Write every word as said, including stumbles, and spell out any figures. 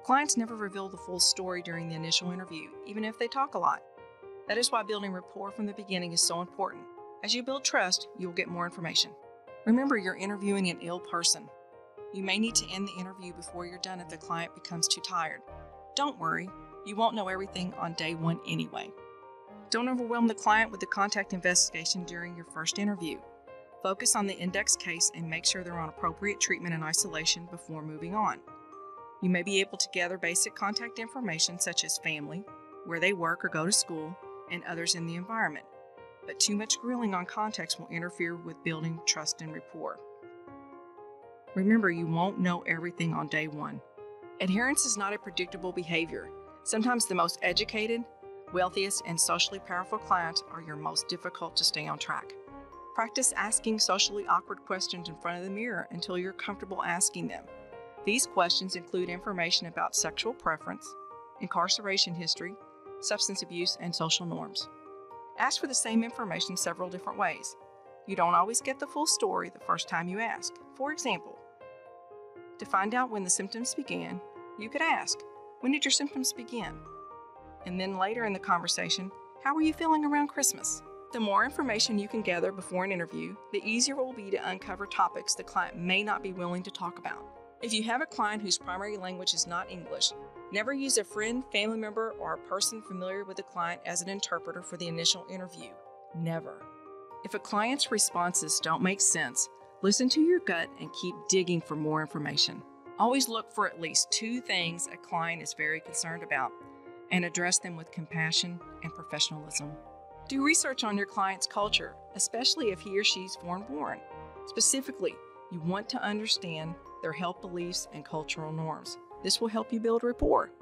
Clients never reveal the full story during the initial interview, even if they talk a lot. That is why building rapport from the beginning is so important. As you build trust, you will get more information. Remember, you're interviewing an ill person. You may need to end the interview before you're done if the client becomes too tired. Don't worry, you won't know everything on day one anyway. Don't overwhelm the client with the contact investigation during your first interview. Focus on the index case and make sure they're on appropriate treatment and isolation before moving on. You may be able to gather basic contact information such as family, where they work or go to school, and others in the environment. But too much grilling on contacts will interfere with building trust and rapport. Remember, you won't know everything on day one. Adherence is not a predictable behavior. Sometimes the most educated, wealthiest, and socially powerful clients are your most difficult to stay on track. Practice asking socially awkward questions in front of the mirror until you're comfortable asking them. These questions include information about sexual preference, incarceration history, substance abuse, and social norms. Ask for the same information several different ways. You don't always get the full story the first time you ask. For example, to find out when the symptoms began, you could ask, "When did your symptoms begin?" And then later in the conversation, "How are you feeling around Christmas?" The more information you can gather before an interview, the easier it will be to uncover topics the client may not be willing to talk about. If you have a client whose primary language is not English, never use a friend, family member, or a person familiar with the client as an interpreter for the initial interview. Never. If a client's responses don't make sense, listen to your gut and keep digging for more information. Always look for at least two things a client is very concerned about and address them with compassion and professionalism. Do research on your client's culture, especially if he or she's foreign-born. Specifically, you want to understand their health beliefs and cultural norms. This will help you build rapport.